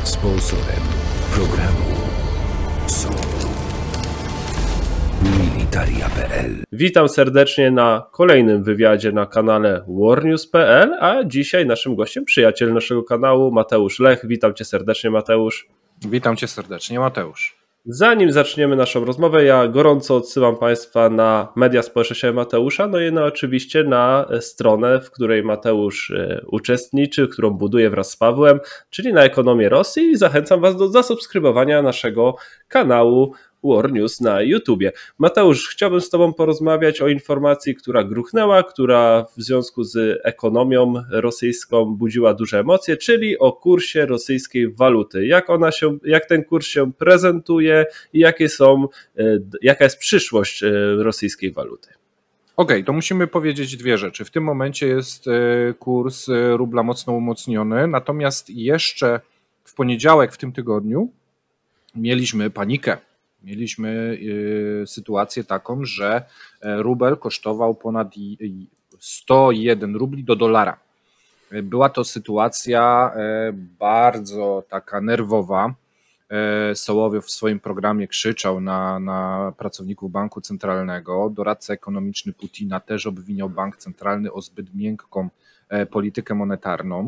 Sponsorem programu są Militaria.pl. Witam serdecznie na kolejnym wywiadzie na kanale warnews.pl, a dzisiaj naszym gościem przyjaciel naszego kanału Mateusz Lech. Witam cię serdecznie, Mateusz. Witam cię serdecznie, Mateusz. Zanim zaczniemy naszą rozmowę, ja gorąco odsyłam Państwa na media społecznościowe Mateusza, no i oczywiście na stronę, w której Mateusz uczestniczy, którą buduje wraz z Pawłem, czyli na Ekonomię Rosji, i zachęcam Was do zasubskrybowania naszego kanału War News na YouTubie. Mateusz, chciałbym z Tobą porozmawiać o informacji, która gruchnęła, która w związku z ekonomią rosyjską budziła duże emocje, czyli o kursie rosyjskiej waluty. Jak ten kurs się prezentuje i jaka jest przyszłość rosyjskiej waluty? Okej, to musimy powiedzieć dwie rzeczy. W tym momencie jest kurs rubla mocno umocniony, natomiast jeszcze w poniedziałek w tym tygodniu mieliśmy panikę. Mieliśmy sytuację taką, że rubel kosztował ponad 101 rubli do dolara. Była to sytuacja bardzo taka nerwowa. Sołowiow w swoim programie krzyczał na pracowników banku centralnego. Doradca ekonomiczny Putina też obwiniał bank centralny o zbyt miękką politykę monetarną.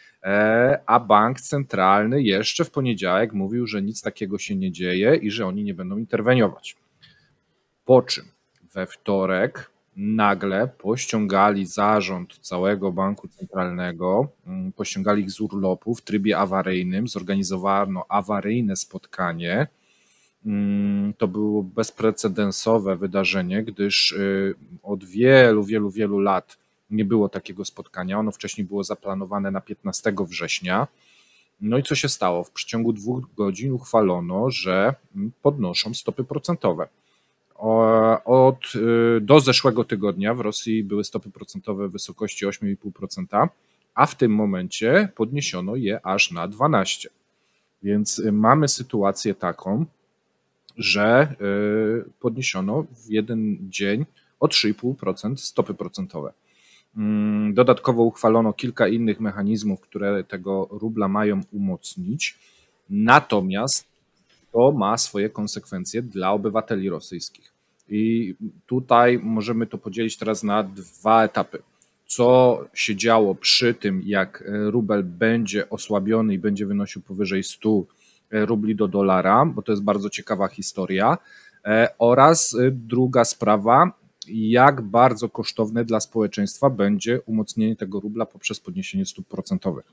A bank centralny jeszcze w poniedziałek mówił, że nic takiego się nie dzieje i że oni nie będą interweniować. Po czym we wtorek nagle pościągali zarząd całego banku centralnego, pościągali ich z urlopu w trybie awaryjnym, zorganizowano awaryjne spotkanie. To było bezprecedensowe wydarzenie, gdyż od wielu lat nie było takiego spotkania. Ono wcześniej było zaplanowane na 15 września. No i co się stało? W przeciągu 2 godzin uchwalono, że podnoszą stopy procentowe. Do zeszłego tygodnia w Rosji były stopy procentowe w wysokości 8,5%, a w tym momencie podniesiono je aż na 12%. Więc mamy sytuację taką, że podniesiono w jeden dzień o 3,5% stopy procentowe. Dodatkowo uchwalono kilka innych mechanizmów, które tego rubla mają umocnić, natomiast to ma swoje konsekwencje dla obywateli rosyjskich. I tutaj możemy to podzielić teraz na 2 etapy. Co się działo przy tym, jak rubel będzie osłabiony i będzie wynosił powyżej 100 rubli do dolara, bo to jest bardzo ciekawa historia, oraz druga sprawa, jak bardzo kosztowne dla społeczeństwa będzie umocnienie tego rubla poprzez podniesienie stóp procentowych.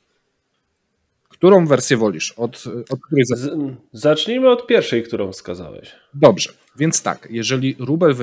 Którą wersję wolisz? Od której Zacznijmy od pierwszej, którą wskazałeś. Dobrze, więc tak, jeżeli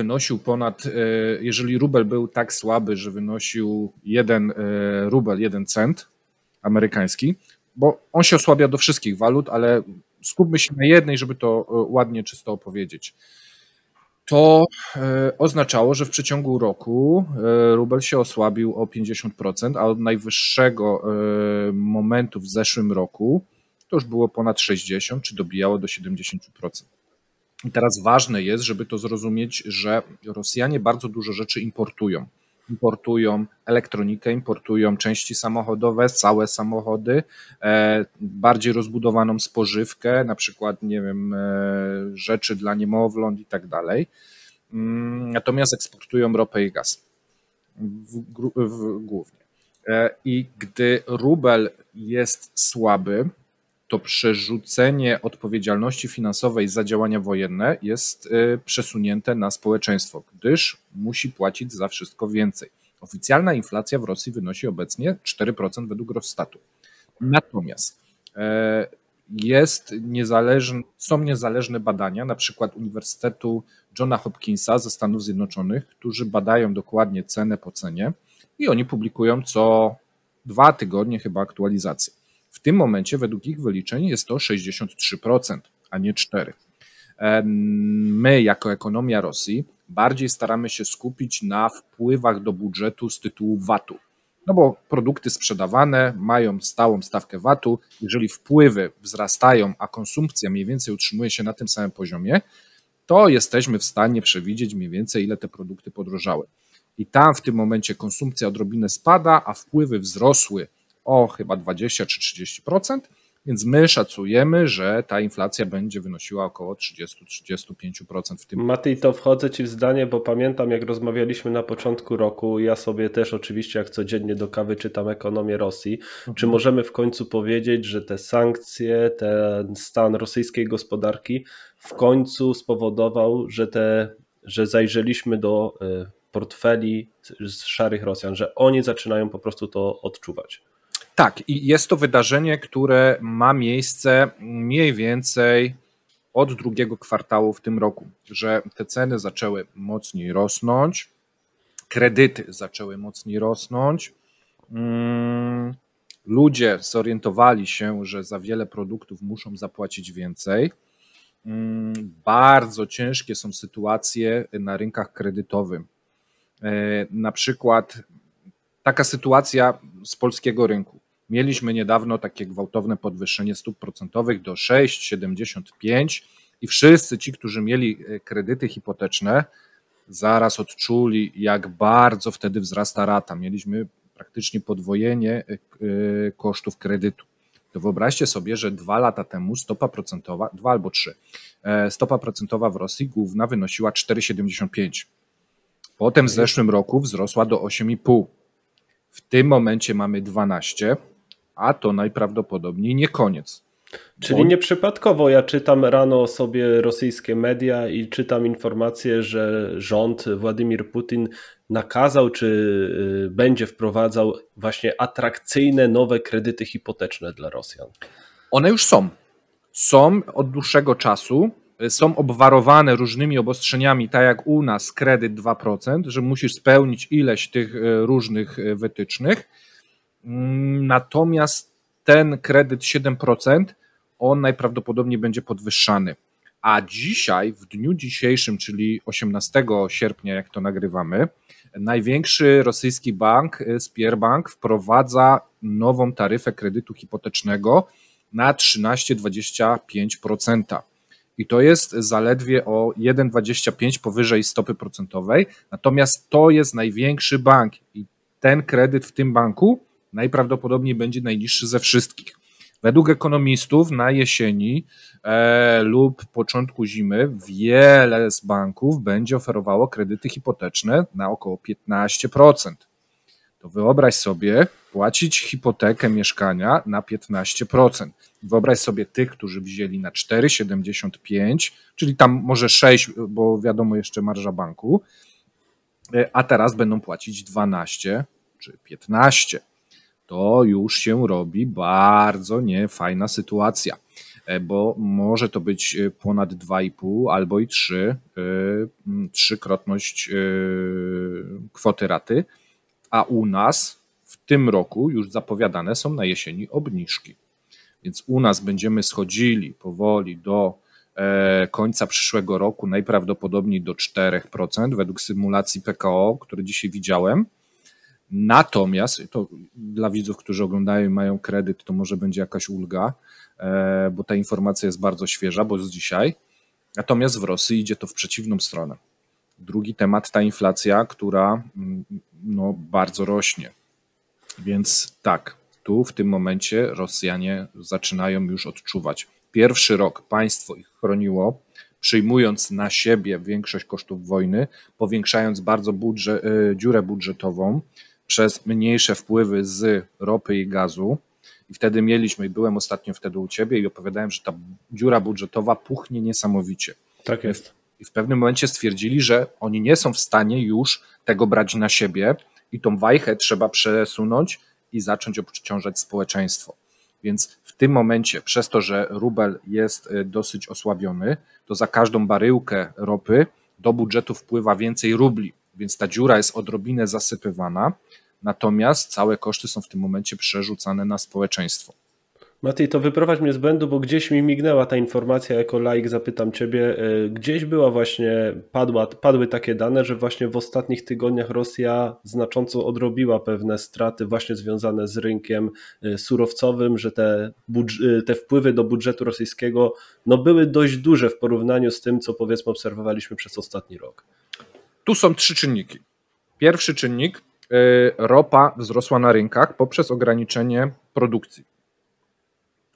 rubel był tak słaby, że wynosił 1 rubel, 1 cent amerykański, bo on się osłabia do wszystkich walut, ale skupmy się na jednej, żeby to ładnie, czysto opowiedzieć. To oznaczało, że w przeciągu roku rubel się osłabił o 50%, a od najwyższego momentu w zeszłym roku to już było ponad 60%, czy dobijało do 70%. I teraz ważne jest, żeby to zrozumieć, że Rosjanie bardzo dużo rzeczy importują. Importują elektronikę, importują części samochodowe, całe samochody, bardziej rozbudowaną spożywkę, na przykład, nie wiem, rzeczy dla niemowląt i tak dalej. Natomiast eksportują ropę i gaz głównie. I gdy rubel jest słaby, to przerzucenie odpowiedzialności finansowej za działania wojenne jest przesunięte na społeczeństwo, gdyż musi płacić za wszystko więcej. Oficjalna inflacja w Rosji wynosi obecnie 4% według Rossstatu. Natomiast są niezależne badania, na przykład Uniwersytetu Johna Hopkinsa ze Stanów Zjednoczonych, którzy badają dokładnie cenę po cenie i oni publikują co 2 tygodnie chyba aktualizację. W tym momencie według ich wyliczeń jest to 63%, a nie 4%. My jako ekonomia Rosji bardziej staramy się skupić na wpływach do budżetu z tytułu VAT-u. No bo produkty sprzedawane mają stałą stawkę VAT-u. Jeżeli wpływy wzrastają, a konsumpcja mniej więcej utrzymuje się na tym samym poziomie, to jesteśmy w stanie przewidzieć mniej więcej, ile te produkty podrożały. I tam w tym momencie konsumpcja odrobinę spada, a wpływy wzrosły o chyba 20 czy 30%, Więc my szacujemy, że ta inflacja będzie wynosiła około 30-35% w tym roku. Matej, to wchodzę Ci w zdanie, bo pamiętam, jak rozmawialiśmy na początku roku, ja sobie też oczywiście jak codziennie do kawy czytam ekonomię Rosji. Czy możemy w końcu powiedzieć, że te sankcje, ten stan rosyjskiej gospodarki w końcu spowodował, że zajrzeliśmy do portfeli szarych Rosjan, że oni zaczynają po prostu to odczuwać? Tak, i jest to wydarzenie, które ma miejsce mniej więcej od drugiego kwartału w tym roku, że te ceny zaczęły mocniej rosnąć, kredyty zaczęły mocniej rosnąć, ludzie zorientowali się, że za wiele produktów muszą zapłacić więcej. Bardzo ciężkie są sytuacje na rynkach kredytowym. Na przykład taka sytuacja z polskiego rynku. Mieliśmy niedawno takie gwałtowne podwyższenie stóp procentowych do 6,75 i wszyscy ci, którzy mieli kredyty hipoteczne, zaraz odczuli, jak bardzo wtedy wzrasta rata. Mieliśmy praktycznie podwojenie kosztów kredytu. To wyobraźcie sobie, że 2 lata temu stopa procentowa, 2 albo 3, stopa procentowa w Rosji główna wynosiła 4,75. Potem w zeszłym roku wzrosła do 8,5. W tym momencie mamy 12, a to najprawdopodobniej nie koniec. Czyli nieprzypadkowo ja czytam rano sobie rosyjskie media i czytam informację, że rząd Władimir Putin nakazał, czy będzie wprowadzał właśnie atrakcyjne nowe kredyty hipoteczne dla Rosjan. One już są. Są od dłuższego czasu. Są obwarowane różnymi obostrzeniami, tak jak u nas kredyt 2%, że musisz spełnić ileś tych różnych wytycznych. Natomiast ten kredyt 7%, on najprawdopodobniej będzie podwyższany. A dzisiaj, w dniu dzisiejszym, czyli 18 sierpnia, jak to nagrywamy, największy rosyjski bank, Sberbank, wprowadza nową taryfę kredytu hipotecznego na 13,25%. I to jest zaledwie o 1,25 powyżej stopy procentowej, natomiast to jest największy bank i ten kredyt w tym banku najprawdopodobniej będzie najniższy ze wszystkich. Według ekonomistów na jesieni lub początku zimy wiele z banków będzie oferowało kredyty hipoteczne na około 15%. To wyobraź sobie płacić hipotekę mieszkania na 15%. Wyobraź sobie tych, którzy wzięli na 4,75, czyli tam może 6, bo wiadomo jeszcze marża banku, a teraz będą płacić 12 czy 15. To już się robi bardzo niefajna sytuacja, bo może to być ponad 2,5 albo i 3-krotność kwoty raty, a u nas w tym roku już zapowiadane są na jesieni obniżki. Więc u nas będziemy schodzili powoli do końca przyszłego roku, najprawdopodobniej do 4% według symulacji PKO, które dzisiaj widziałem. Natomiast, to dla widzów, którzy oglądają i mają kredyt, to może będzie jakaś ulga, bo ta informacja jest bardzo świeża, bo z dzisiaj. Natomiast w Rosji idzie to w przeciwną stronę. Drugi temat, ta inflacja, która bardzo rośnie. Więc tak, tu w tym momencie Rosjanie zaczynają już odczuwać. Pierwszy rok państwo ich chroniło, przyjmując na siebie większość kosztów wojny, powiększając bardzo dziurę budżetową przez mniejsze wpływy z ropy i gazu. I wtedy mieliśmy, byłem ostatnio wtedy u ciebie i opowiadałem, że ta dziura budżetowa puchnie niesamowicie. Tak jest. I w pewnym momencie stwierdzili, że oni nie są w stanie już tego brać na siebie i tą wajchę trzeba przesunąć i zacząć obciążać społeczeństwo. Więc w tym momencie, przez to, że rubel jest dosyć osłabiony, to za każdą baryłkę ropy do budżetu wpływa więcej rubli, więc ta dziura jest odrobinę zasypywana, natomiast całe koszty są w tym momencie przerzucane na społeczeństwo. Matej, to wyprowadź mnie z błędu, bo gdzieś mi mignęła ta informacja, jako laik zapytam Ciebie, gdzieś była właśnie, padły takie dane, że właśnie w ostatnich tygodniach Rosja znacząco odrobiła pewne straty właśnie związane z rynkiem surowcowym, że te wpływy do budżetu rosyjskiego były dość duże w porównaniu z tym, co powiedzmy obserwowaliśmy przez ostatni rok. Tu są 3 czynniki. Pierwszy czynnik, ropa wzrosła na rynkach poprzez ograniczenie produkcji.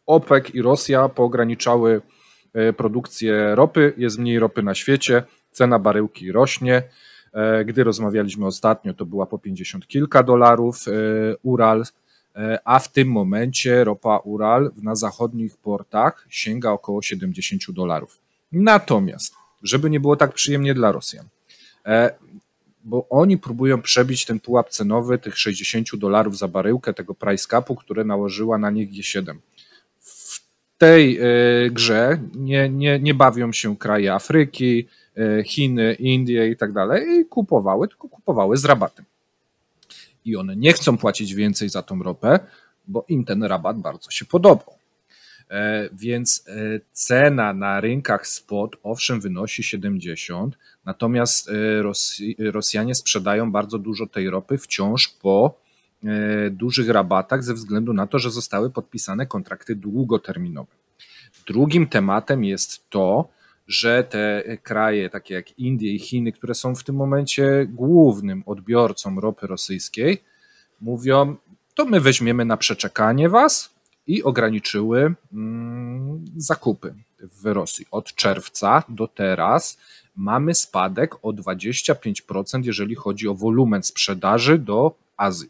OPEC i Rosja poograniczały produkcję ropy, jest mniej ropy na świecie, cena baryłki rośnie. Gdy rozmawialiśmy ostatnio, to była po 50 kilka dolarów Ural, a w tym momencie ropa Ural na zachodnich portach sięga około 70 dolarów. Natomiast, żeby nie było tak przyjemnie dla Rosjan, bo oni próbują przebić ten pułap cenowy tych 60 dolarów za baryłkę tego price capu, które nałożyła na nich G7. W tej grze nie bawią się kraje Afryki, Chiny, Indie i tak dalej i tylko kupowały z rabatem. I one nie chcą płacić więcej za tą ropę, bo im ten rabat bardzo się podobał. Więc cena na rynkach spot owszem wynosi 70, natomiast Rosjanie sprzedają bardzo dużo tej ropy wciąż po dużych rabatach ze względu na to, że zostały podpisane kontrakty długoterminowe. Drugim tematem jest to, że te kraje takie jak Indie i Chiny, które są w tym momencie głównym odbiorcą ropy rosyjskiej, mówią, to my weźmiemy na przeczekanie was i ograniczyły zakupy w Rosji. Od czerwca do teraz mamy spadek o 25%, jeżeli chodzi o wolumen sprzedaży do Azji.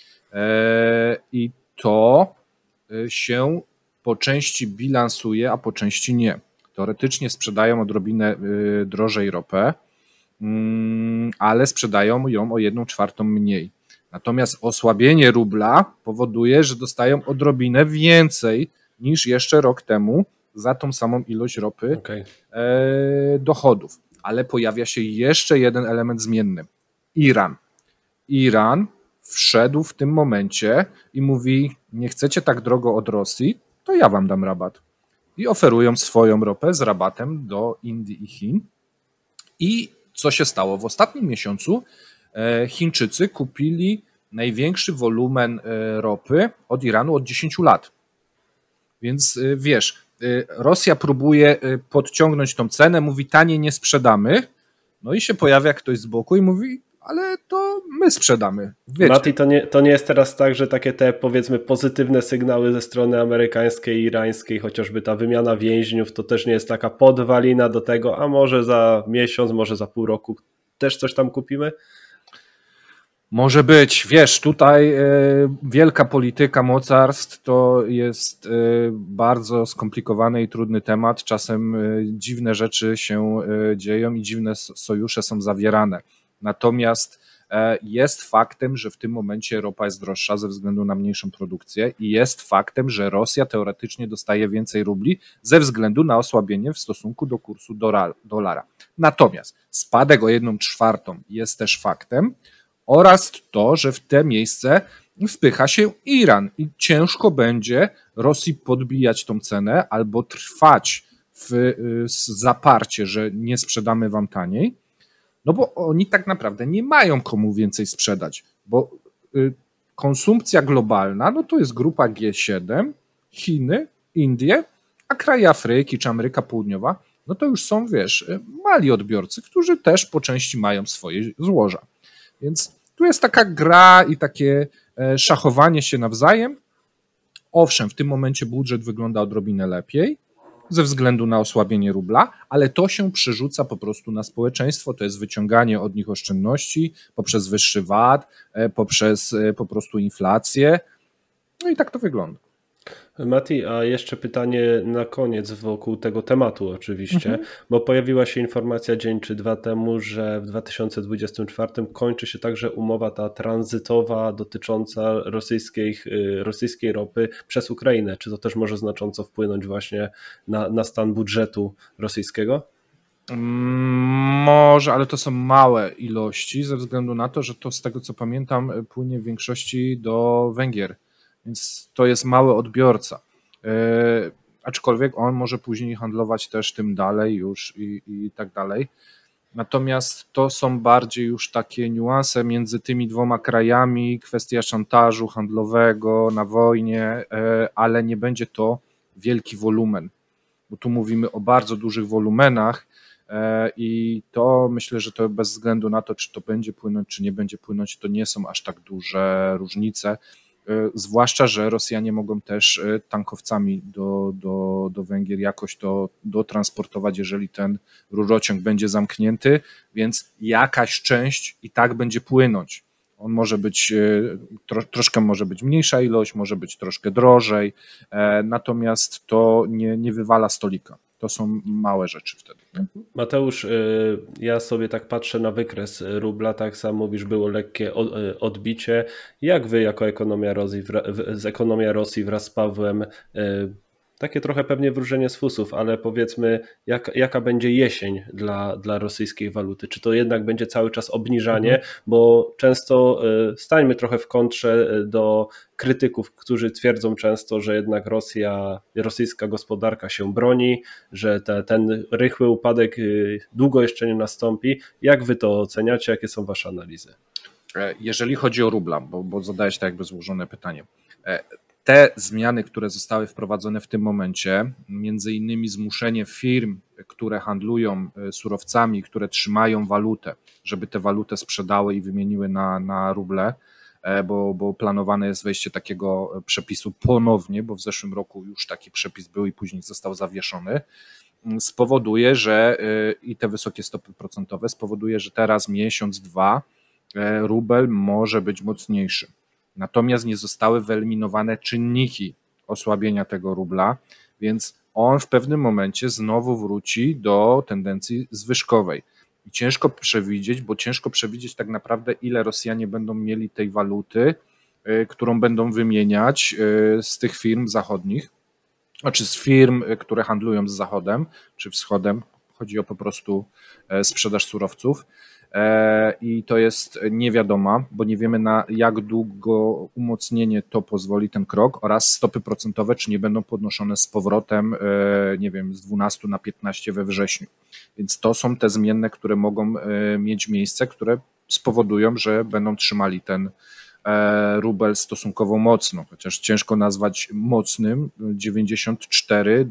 I to się po części bilansuje, a po części nie. Teoretycznie sprzedają odrobinę drożej ropę, ale sprzedają ją o 1/4 mniej. Natomiast osłabienie rubla powoduje, że dostają odrobinę więcej niż jeszcze rok temu za tą samą ilość ropy dochodów. Ale pojawia się jeszcze jeden element zmienny. Iran wszedł w tym momencie i mówi, nie chcecie tak drogo od Rosji, to ja wam dam rabat. I oferują swoją ropę z rabatem do Indii i Chin. I co się stało? W ostatnim miesiącu Chińczycy kupili największy wolumen ropy od Iranu od 10 lat. Więc wiesz, Rosja próbuje podciągnąć tą cenę, mówi taniej nie sprzedamy, no i się pojawia ktoś z boku i mówi, ale to my sprzedamy. Wiecie. Mati, to nie jest teraz tak, że takie te powiedzmy pozytywne sygnały ze strony amerykańskiej i irańskiej, chociażby ta wymiana więźniów, to też nie jest taka podwalina do tego, a może za miesiąc, może za pół roku też coś tam kupimy? Może być, wiesz, tutaj wielka polityka mocarstw to jest bardzo skomplikowany i trudny temat, czasem dziwne rzeczy się dzieją i dziwne sojusze są zawierane. Natomiast jest faktem, że w tym momencie ropa jest droższa ze względu na mniejszą produkcję i jest faktem, że Rosja teoretycznie dostaje więcej rubli ze względu na osłabienie w stosunku do kursu dolara. Natomiast spadek o 1/4 jest też faktem oraz to, że w te miejsce wpycha się Iran i ciężko będzie Rosji podbijać tą cenę albo trwać w zaparcie, że nie sprzedamy wam taniej. No bo oni tak naprawdę nie mają komu więcej sprzedać, bo konsumpcja globalna, no to jest grupa G7, Chiny, Indie, a kraje Afryki czy Ameryka Południowa, no to już są, wiesz, mali odbiorcy, którzy też po części mają swoje złoża. Więc tu jest taka gra i takie szachowanie się nawzajem. Owszem, w tym momencie budżet wygląda odrobinę lepiej, ze względu na osłabienie rubla, ale to się przerzuca po prostu na społeczeństwo, to jest wyciąganie od nich oszczędności poprzez wyższy VAT, poprzez po prostu inflację, no i tak to wygląda. Mati, a jeszcze pytanie na koniec wokół tego tematu oczywiście, bo pojawiła się informacja dzień czy dwa temu, że w 2024 kończy się także umowa ta tranzytowa dotycząca rosyjskiej ropy przez Ukrainę. Czy to też może znacząco wpłynąć właśnie na stan budżetu rosyjskiego? Może, ale to są małe ilości ze względu na to, że to z tego co pamiętam płynie w większości do Węgier. Więc to jest mały odbiorca, aczkolwiek on może później handlować też tym dalej już i tak dalej. Natomiast to są bardziej już takie niuanse między tymi dwoma krajami, kwestia szantażu handlowego na wojnie, ale nie będzie to wielki wolumen, bo tu mówimy o bardzo dużych wolumenach i to myślę, że to bez względu na to, czy to będzie płynąć, czy nie będzie płynąć, to nie są aż tak duże różnice. zwłaszcza, że Rosjanie mogą też tankowcami do Węgier jakoś to dotransportować, jeżeli ten rurociąg będzie zamknięty, więc jakaś część i tak będzie płynąć. On może być, troszkę może być mniejsza ilość, może być troszkę drożej, natomiast to nie wywala stolika. To są małe rzeczy wtedy. Nie? Mateusz, ja sobie tak patrzę na wykres rubla, tak samo mówisz, było lekkie odbicie. Jak wy jako ekonomia Rosji wraz z Pawłem, takie trochę pewnie wróżenie z fusów, ale powiedzmy, jaka będzie jesień dla rosyjskiej waluty? Czy to jednak będzie cały czas obniżanie? Bo często stańmy trochę w kontrze do krytyków, którzy twierdzą często, że jednak rosyjska gospodarka się broni, że ten rychły upadek długo jeszcze nie nastąpi. Jak wy to oceniacie? Jakie są wasze analizy? Jeżeli chodzi o rubla, bo zadałeś tak jakby złożone pytanie. Te zmiany, które zostały wprowadzone w tym momencie, między innymi zmuszenie firm, które handlują surowcami, które trzymają walutę, żeby tę walutę sprzedały i wymieniły na ruble, bo planowane jest wejście takiego przepisu ponownie, bo w zeszłym roku już taki przepis był i później został zawieszony, spowoduje, że i te wysokie stopy procentowe spowoduje, że teraz miesiąc, dwa rubel może być mocniejszy. Natomiast nie zostały wyeliminowane czynniki osłabienia tego rubla, więc on w pewnym momencie znowu wróci do tendencji zwyżkowej. I ciężko przewidzieć tak naprawdę, ile Rosjanie będą mieli tej waluty, którą będą wymieniać z tych firm zachodnich, znaczy z firm, które handlują z Zachodem czy Wschodem. Chodzi o po prostu sprzedaż surowców. I to jest niewiadoma, bo nie wiemy, na jak długo umocnienie to pozwoli ten krok, oraz stopy procentowe, czy nie będą podnoszone z powrotem, nie wiem, z 12 na 15 we wrześniu. Więc to są te zmienne, które mogą mieć miejsce, które spowodują, że będą trzymali ten rubel stosunkowo mocno, chociaż ciężko nazwać mocnym 94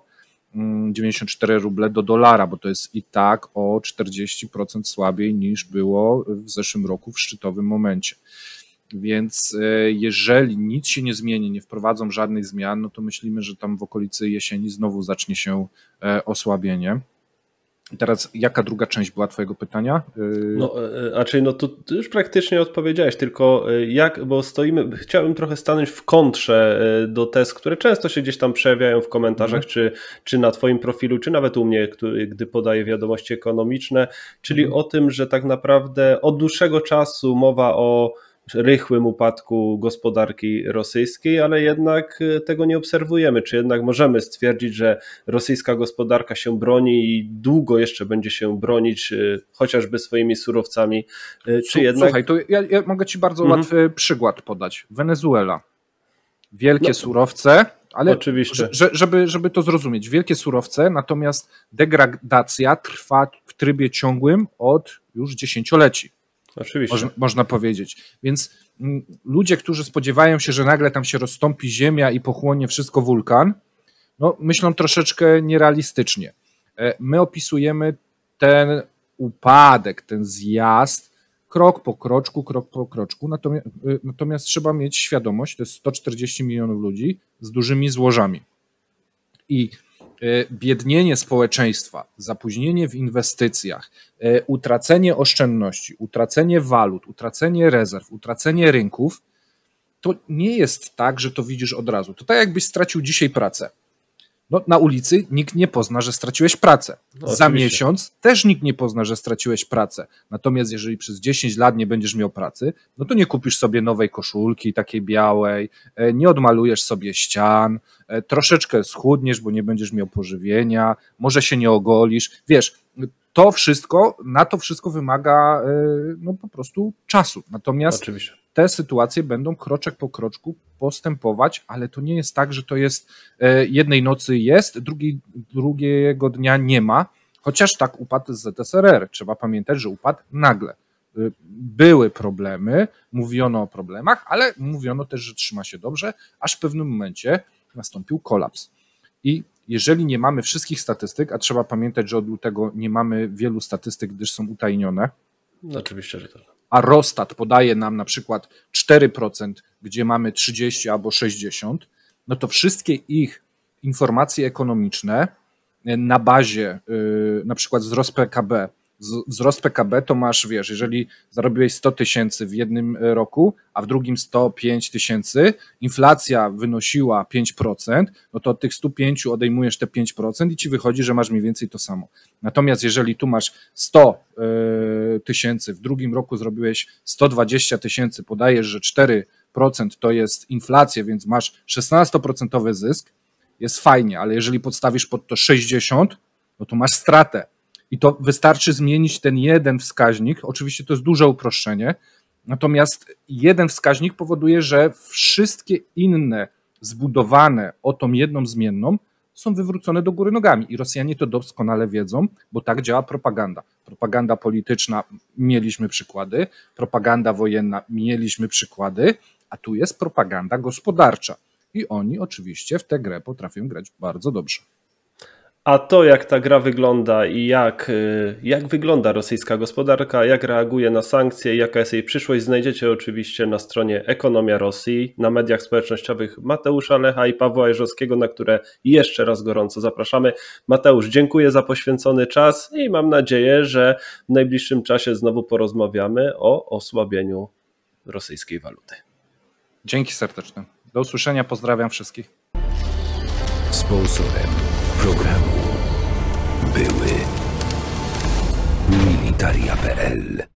ruble do dolara, bo to jest i tak o 40% słabiej niż było w zeszłym roku w szczytowym momencie. Więc jeżeli nic się nie zmieni, nie wprowadzą żadnych zmian, no to myślimy, że tam w okolicy jesieni znowu zacznie się osłabienie. I teraz jaka druga część była twojego pytania? To już praktycznie odpowiedziałeś, tylko bo chciałbym trochę stanąć w kontrze do tez, które często się gdzieś tam przejawiają w komentarzach, czy na twoim profilu, czy nawet u mnie, gdy podaję wiadomości ekonomiczne, czyli o tym, że tak naprawdę od dłuższego czasu mowa o rychłym upadku gospodarki rosyjskiej, ale jednak tego nie obserwujemy. Czy jednak możemy stwierdzić, że rosyjska gospodarka się broni i długo jeszcze będzie się bronić, chociażby swoimi surowcami? Słuchaj, to ja mogę ci bardzo łatwy przykład podać. Wenezuela. Wielkie surowce, ale oczywiście. Żeby to zrozumieć, wielkie surowce, natomiast degradacja trwa w trybie ciągłym od już dziesięcioleci. Oczywiście. Można powiedzieć. Więc ludzie, którzy spodziewają się, że nagle tam się rozstąpi ziemia i pochłonie wszystko wulkan, no myślą troszeczkę nierealistycznie. My opisujemy ten upadek, ten zjazd krok po kroczku, natomiast trzeba mieć świadomość, to jest 140 milionów ludzi z dużymi złożami. I biednienie społeczeństwa, zapóźnienie w inwestycjach, utracenie oszczędności, utracenie walut, utracenie rezerw, utracenie rynków, to nie jest tak, że to widzisz od razu. To tak jakbyś stracił dzisiaj pracę. No, na ulicy nikt nie pozna, że straciłeś pracę. Za miesiąc też nikt nie pozna, że straciłeś pracę. Natomiast jeżeli przez 10 lat nie będziesz miał pracy, no to nie kupisz sobie nowej koszulki takiej białej, nie odmalujesz sobie ścian, troszeczkę schudniesz, bo nie będziesz miał pożywienia, może się nie ogolisz. Wiesz, na to wszystko wymaga no, po prostu czasu. Natomiast te sytuacje będą kroczek po kroczku postępować, ale to nie jest tak, że to jest jednej nocy jest, drugiego dnia nie ma, chociaż tak upadł z ZSRR. Trzeba pamiętać, że upadł nagle. Były problemy, mówiono o problemach, ale mówiono też, że trzyma się dobrze, aż w pewnym momencie nastąpił kolaps. I jeżeli nie mamy wszystkich statystyk, a trzeba pamiętać, że od lutego nie mamy wielu statystyk, gdyż są utajnione. No, oczywiście, że tak. a Rostat podaje nam na przykład 4%, gdzie mamy 30 albo 60, no to wszystkie ich informacje ekonomiczne na bazie na przykład wzrost PKB to masz, wiesz, jeżeli zarobiłeś 100 tysięcy w jednym roku, a w drugim 105 tysięcy, inflacja wynosiła 5%, no to od tych 105 odejmujesz te 5% i ci wychodzi, że masz mniej więcej to samo. Natomiast jeżeli tu masz 100 tysięcy, w drugim roku zrobiłeś 120 tysięcy, podajesz, że 4% to jest inflacja, więc masz 16% zysk, jest fajnie, ale jeżeli podstawisz pod to 60, no to masz stratę. I to wystarczy zmienić ten jeden wskaźnik, oczywiście to jest duże uproszczenie, natomiast jeden wskaźnik powoduje, że wszystkie inne zbudowane o tą jedną zmienną są wywrócone do góry nogami i Rosjanie to doskonale wiedzą, bo tak działa propaganda. Propaganda polityczna, mieliśmy przykłady, propaganda wojenna, mieliśmy przykłady, a tu jest propaganda gospodarcza i oni oczywiście w tę grę potrafią grać bardzo dobrze. A to, jak ta gra wygląda i jak wygląda rosyjska gospodarka, jak reaguje na sankcje, jaka jest jej przyszłość, znajdziecie oczywiście na stronie Ekonomia Rosji, na mediach społecznościowych Mateusza Lecha i Pawła Jeżowskiego, na które jeszcze raz gorąco zapraszamy. Mateusz, dziękuję za poświęcony czas i mam nadzieję, że w najbliższym czasie znowu porozmawiamy o osłabieniu rosyjskiej waluty. Dzięki serdeczne. Do usłyszenia, pozdrawiam wszystkich. Sponsorem programu były Militaria.pl